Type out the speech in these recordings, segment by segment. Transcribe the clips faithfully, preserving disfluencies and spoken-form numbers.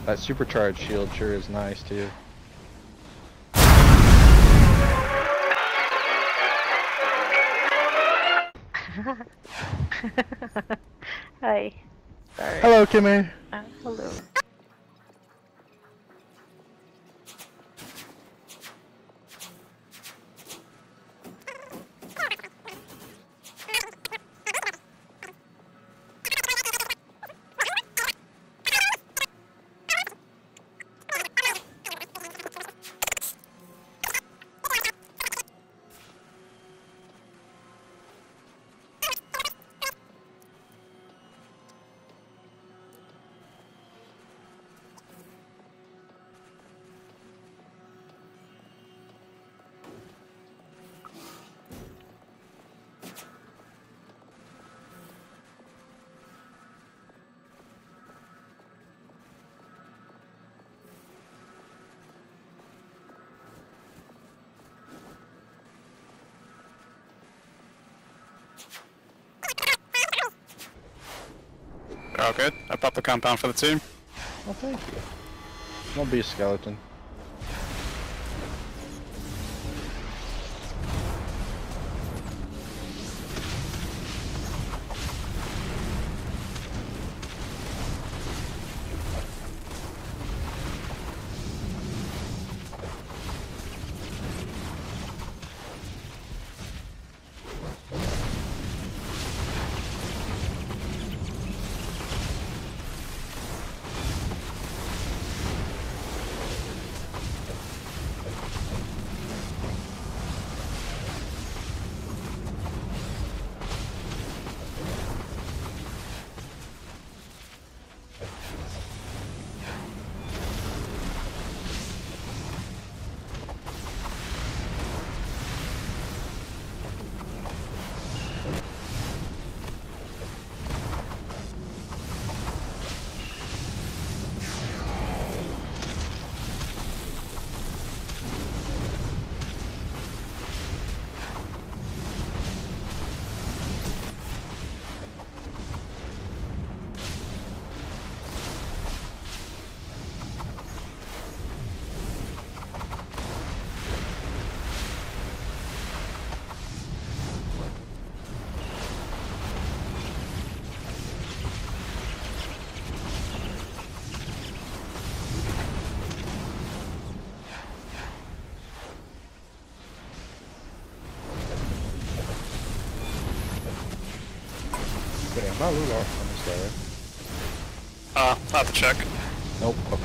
That supercharged shield sure is nice too. Hi. Sorry. Hello, Kimmy. Uh, hello. Oh, good. I popped the compound for the team. Well, thank you. Don't be a skeleton. Wait, I'm not loot off on this guy, right? Uh, I'll have to check. Nope. Okay.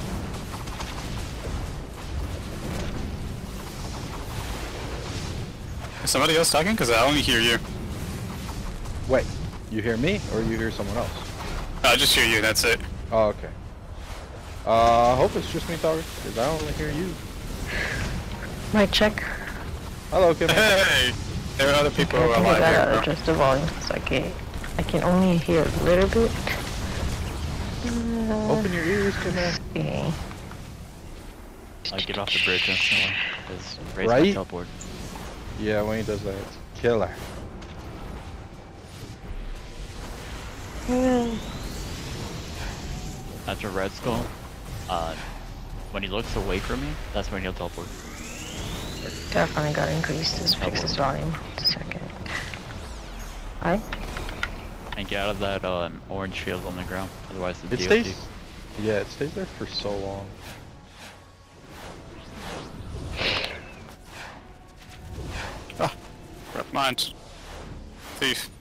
Is somebody else talking? Because I only hear you. Wait, you hear me or you hear someone else? I just hear you, that's it. Oh, okay. Uh, I hope it's just me talking, because I only hear you. Mic check. Hello, Kimmy. Hey! There are other people I think I alive gotta here, bro. adjust the volume so I can I can only hear a little bit. Uh, Open your ears, Kimmy. okay. Like get off the bridge instantly, because Ray's Right? my teleport. Yeah, when he does that, it's killer. After Red Skull, uh, when he looks away from me, that's when he'll teleport. Definitely gotta increase this fix this volume. Just a second. Hi. And get out of that um, orange field on the ground, otherwise the It D O C. stays. Yeah, it stays there for so long. Ah, rep mines. Thief.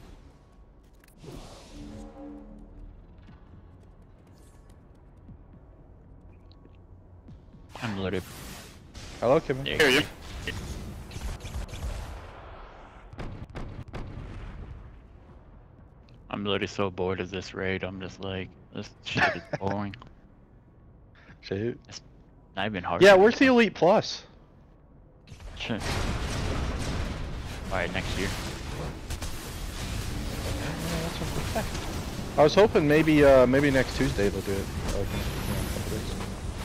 I'm loaded. Hello, Kimmy. There Hear you. I'm literally so bored of this raid. I'm just like, this shit is boring. Shoot. It's not even hard. Yeah, where's the Elite Plus? Shit. Alright, next year. I was hoping maybe uh maybe next Tuesday they'll do it. Like, you know, a couple days.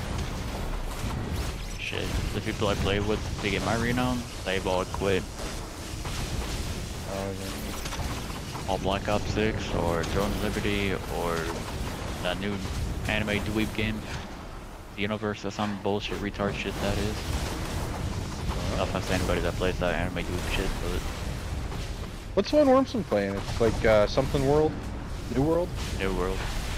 Shit. The people I play with to get my renown, they've all quit. Oh, yeah. All Black Ops six or Drone Liberty or that new anime dweeb game. The universe, that's some bullshit retard shit that is. No offense to anybody that plays that anime dweeb shit, but What's the one Wormson playing? It's like uh, something world? New World? New World.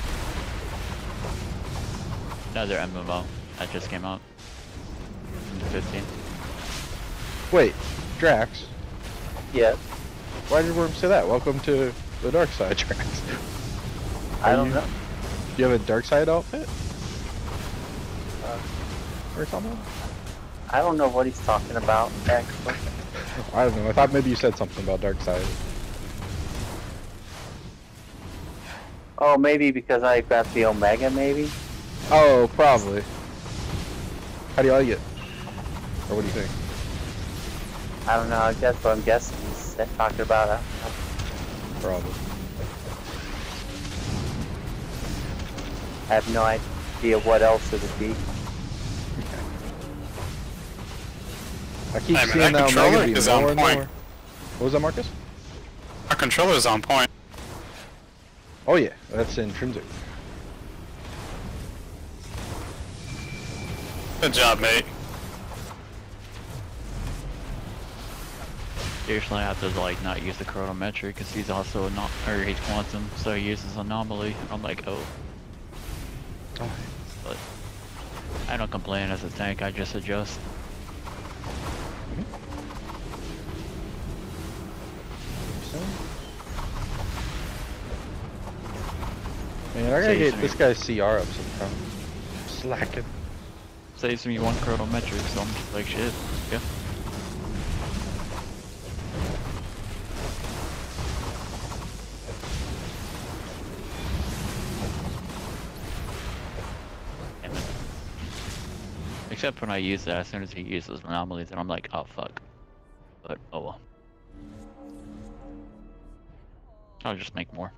Another M M O that just came out. twenty fifteen. Wait, Drax. Yes. Why did Worm say that? Welcome to the dark side, Drax. I Are don't you- know. Do you have a dark side outfit? Uh, Or something? I don't know what he's talking about, actually. I don't know. I thought maybe you said something about dark side. Oh, maybe because I got the Omega, maybe? Oh, probably. How do you like it? Or what do you think? I don't know, I guess what I'm guessing he's talking about. I don't know. Probably. I have no idea what else it would be. I keep Hey, man, seeing that that controller Omega be is on more and point. more. What was that, Marcus? Our controller's on point. Oh yeah, that's intrinsic. Good job, mate. Seriously, I have to like not use the chronometric because he's also not, or he's quantum, so he uses anomaly. I'm like, oh, Oh. but I don't complain as a tank. I just adjust. Man, I gotta Saves get me. this guy's C R up sometime. Slacking. Saves me one chronometric, so I'm just like shit. Yeah. Damn it. Except when I use that, as soon as he uses anomalies, and I'm like, oh fuck. But oh well. I'll just make more.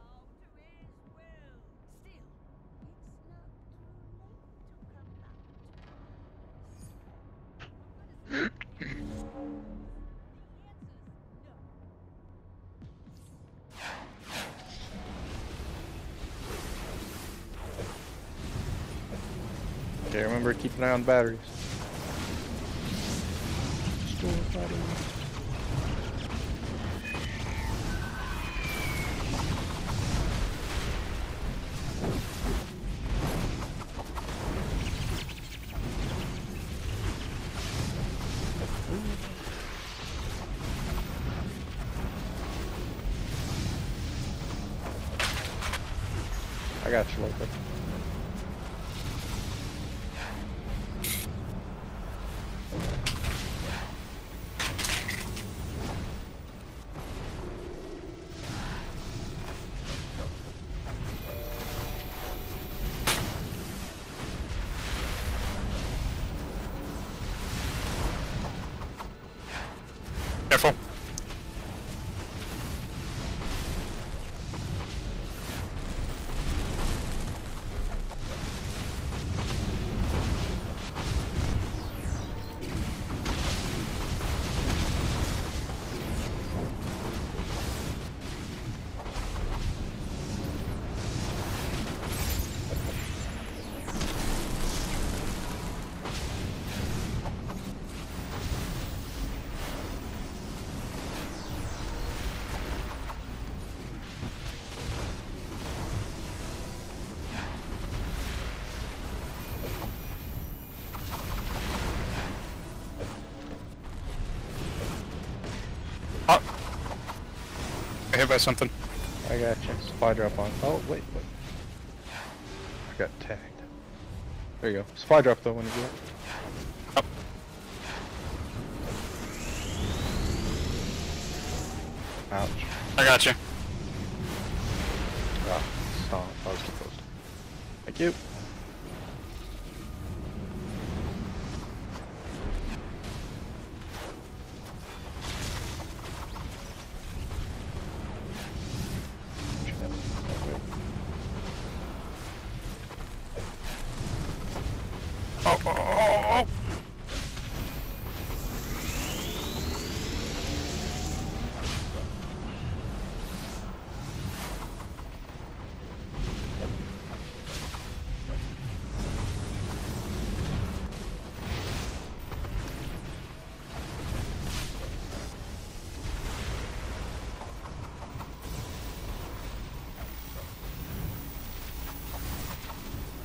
Okay, remember keep an eye on batteries. Store batteries. I got you, Loco. Careful. Oh. Got hit by something. I got you. Supply drop on. Oh, wait, wait. I got tagged. There you go. Supply drop though when you do it. Oh. Ouch. I got you. Ah, stop. I was too close. Thank you. Oh, oh, oh, oh.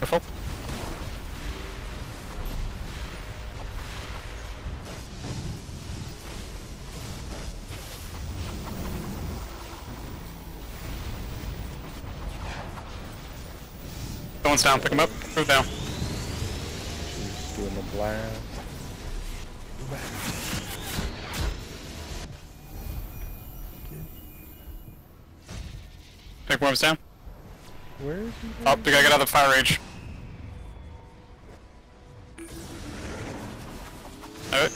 Careful. Someone's down, pick him up. Move down. She's doing the blast. Pick worms down. Where is he? Oh, we gotta get out of the fire range. Alright.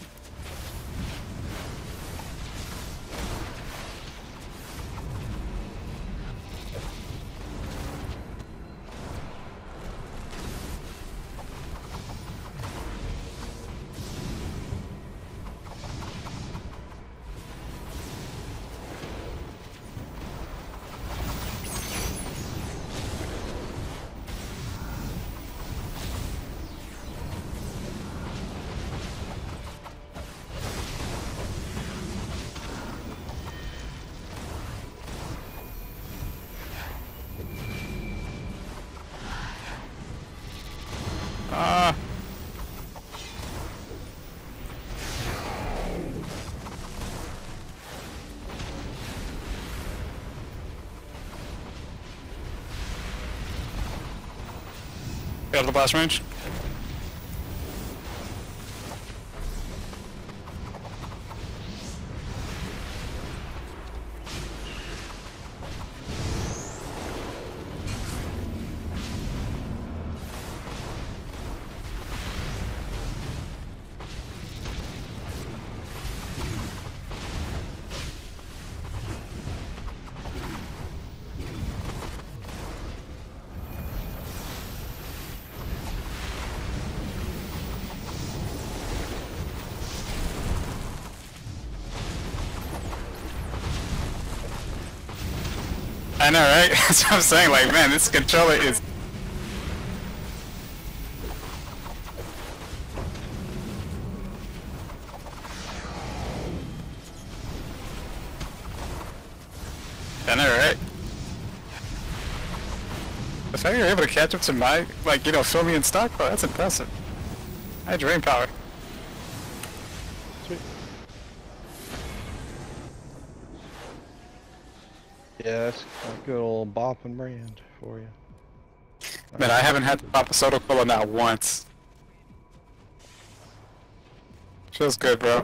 Ah. Get out of the blast range. I know, right? That's what I'm saying, like, man, this controller is... I know, right? The fact you're able to catch up to my, like, you know, fill me in stock, bro, that's impressive. I had drain power. Sweet. Yeah, that's a good old bop and brand for you. Man, I haven't had to pop a soda cola not once. Feels good, bro.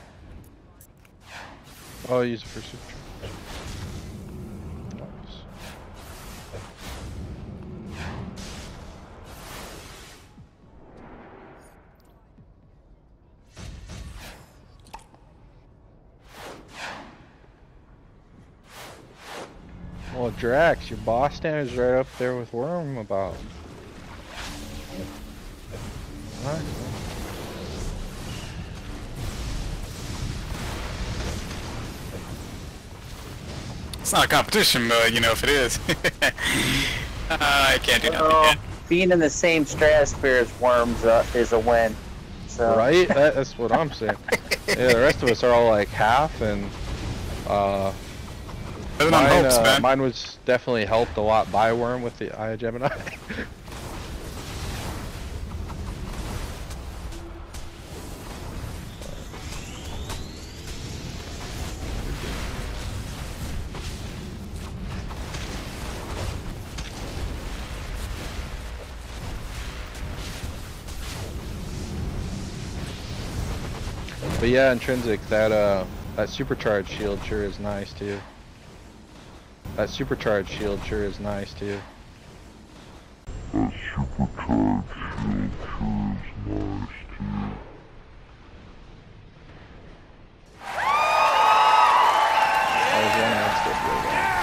Oh, use it for super. Nice. Well, Drax, your boss stand is right up there with Worm about. Nice. It's not a competition, but, you know, if it is. uh, I can't do Well, nothing. being in the same stratosphere as worms uh, is a win. So. Right? That, that's what I'm saying. Yeah, the rest of us are all like half, and uh, Living on mine, hopes, uh, man. mine was definitely helped a lot by Worm with the Eye of Gemini. But yeah, intrinsic, that uh that supercharged shield sure is nice too. That supercharged shield sure is nice too. That supercharged shield sure is nice too. I was running and still feel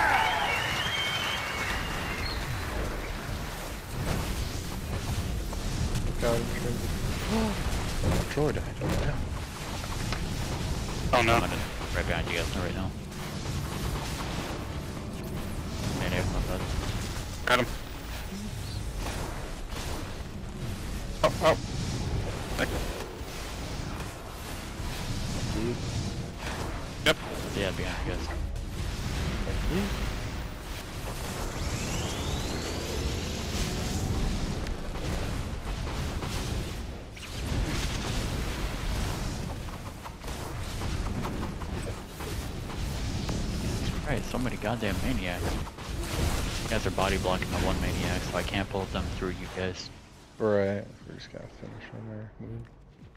that. Look out, intrinsic. Oh, Troy died. Oh, yeah. Oh no. I'm right behind you guys right now. Man, here's my bud. Got him. Oh, oh. Thank you. Yep. Yeah, behind you guys. Why so many goddamn maniacs? You guys are body blocking the one maniac, so I can't pull them through you guys. Right. We just gotta finish on there. Move.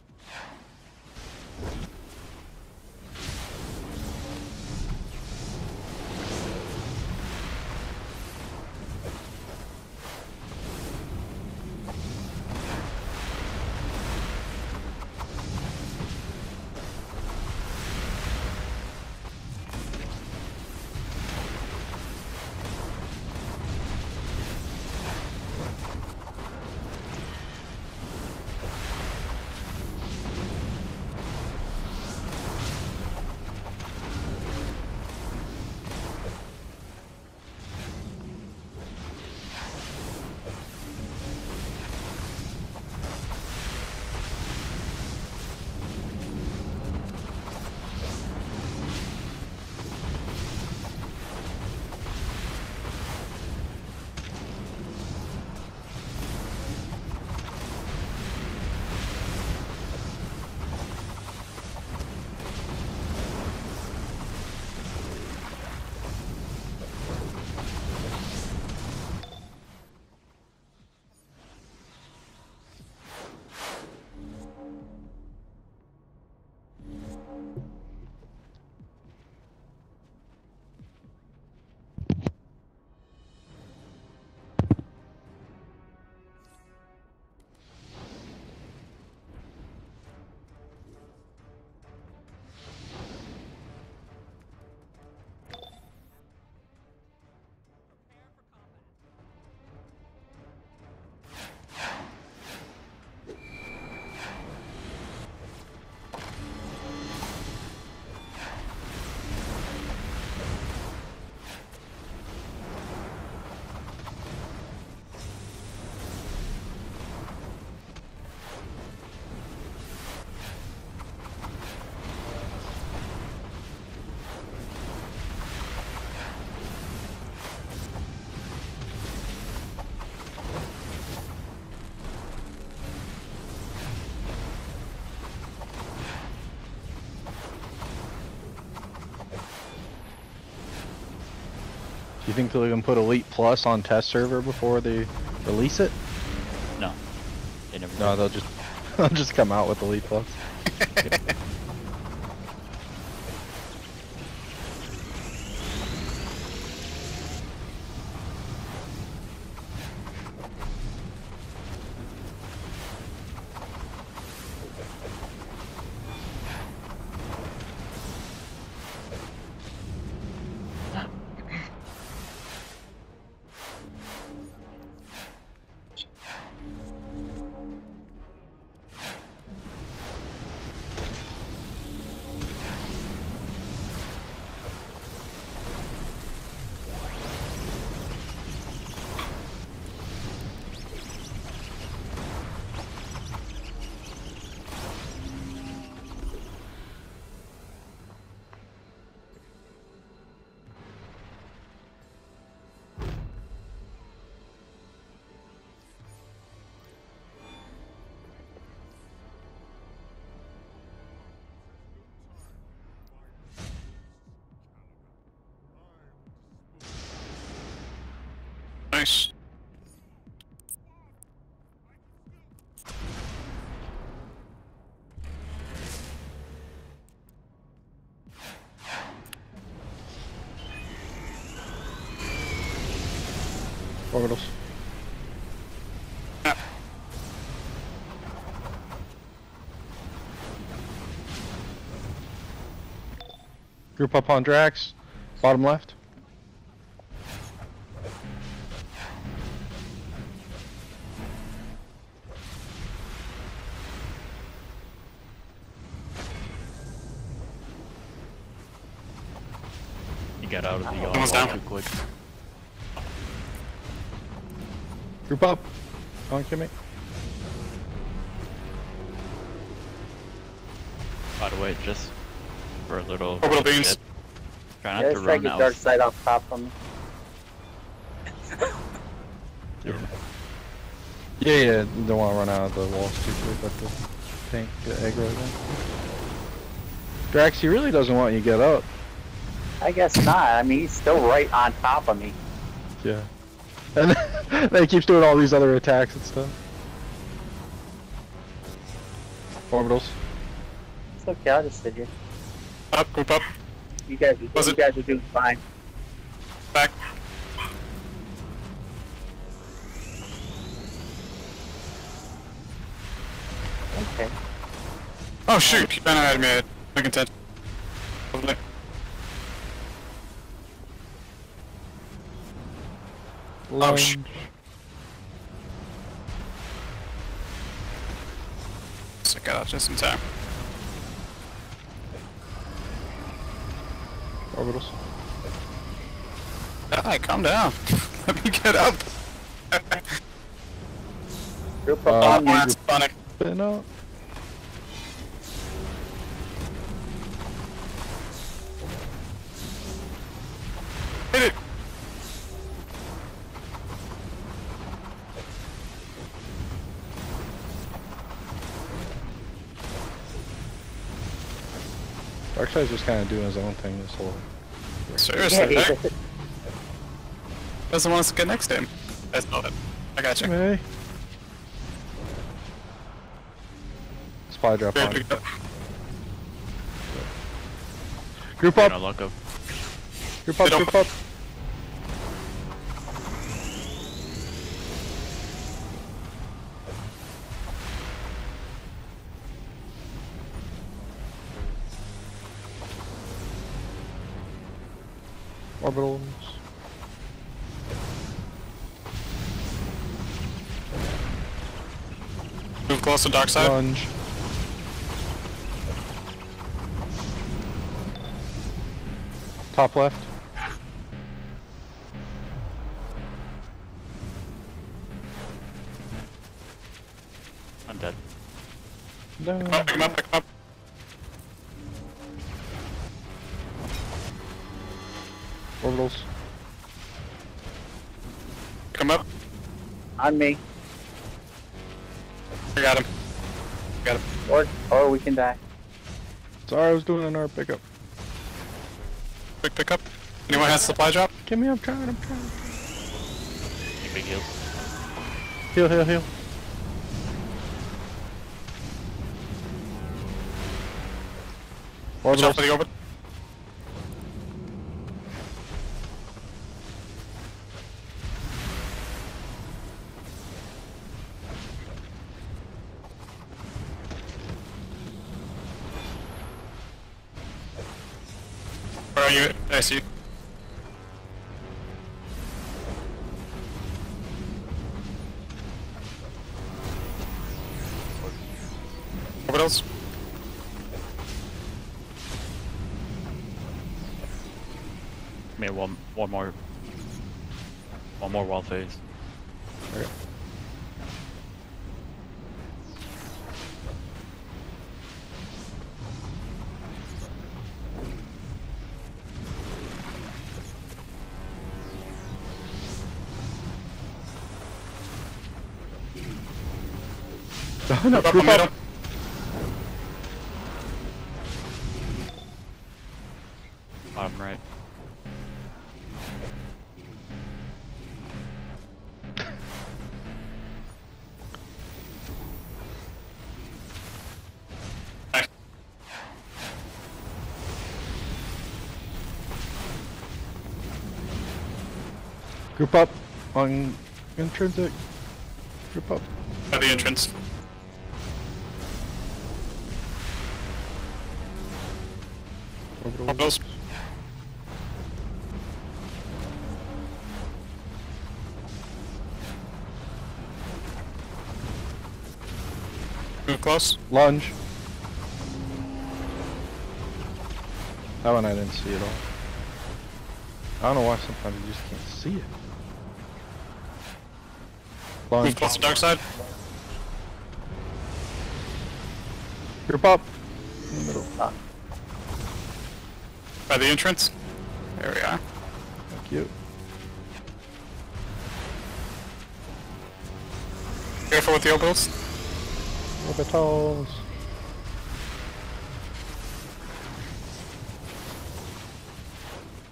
Do you think they'll even put Elite Plus on test server before they release it? No. They never No, did. they'll just they'll just come out with Elite Plus. Nice. Orbitals. Yeah. Group up on Drax. Bottom left. You got out of the Almost auto down. too quick. Group up. On Kimmy. By the way, just for a little Orbital beams. bit, try not There's to like run a out. dark side on top of me. Yeah, yeah, you don't want to run out of the walls too quick, let the tank get aggro again. Drax, he really doesn't want you to get up. I guess not. I mean, he's still right on top of me. Yeah. And then he keeps doing all these other attacks and stuff. Orbitals. It's okay, I'll just sit here. Up, group up. You guys, Was you it- guys are doing fine. Back. Okay. Oh shoot, he ran ahead of me. I can touch. Oh, sh- Lunge. So I got out just in time. Orbitals. Alright, calm down. Let me get up. Group Uh, up on me. That's funny. Spin up. Hit it. Darkseid's just kind of doing his own thing this whole. Seriously, Yeah, Nick? he- Doesn't want us to get next to him. That's not it. I got you. Hey. Supply drop Very on. picked up. Group Yeah, up. no luck up. Group up. They don't- Group up. Orbitals. Move close to dark side. Lunge. Top left. I'm dead. Down. Pick him up, pick him up, pick him up. Orbitals. Pick him up. on me. I got him. Got him. Or, or we can die. Sorry, I was doing an R pickup. Quick pickup. Anyone has supply drop? Give me, I'm trying, I'm trying. Any big heals? Heal, heal, heal. Watch out for Orbitals. the orbit. Where are you? I see you. Orbitals. Maybe one, one more, one more wall phase. Okay. No, Up group the middle. up. Bottom right. Nice. Group up on intrinsic. Group up. At the entrance. Orbitals. Orbitals. Move close. Lunge. That one I didn't see at all. I don't know why sometimes you just can't see it. Move Lunge. close to dark side. Group up. In the middle. By the entrance. There we are. Thank you. Careful with the orbitals. Orbitals.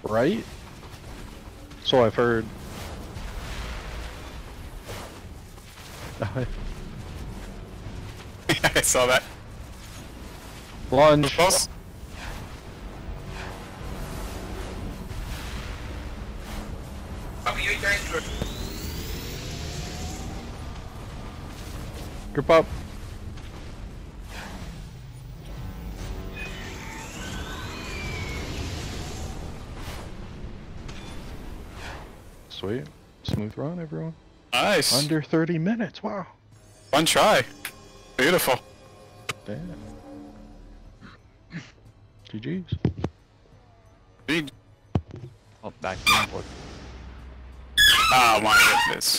Right? So I've heard. I saw that. Lunge. Close. Group up. Sweet. Smooth run, everyone. Nice. Under thirty minutes. Wow. One try. Beautiful. Damn. G G's. Big. Oh, back to the import. Oh my goodness.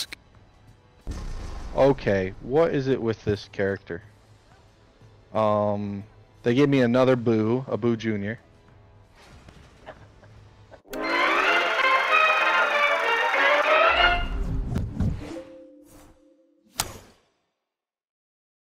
Okay, what is it with this character? Um, they gave me another Boo, a Boo Junior